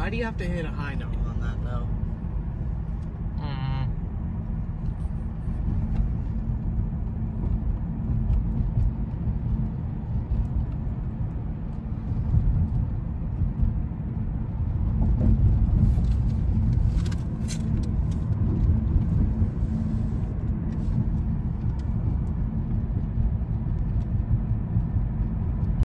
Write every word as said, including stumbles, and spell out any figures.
Why do you have to hit a high note on that though?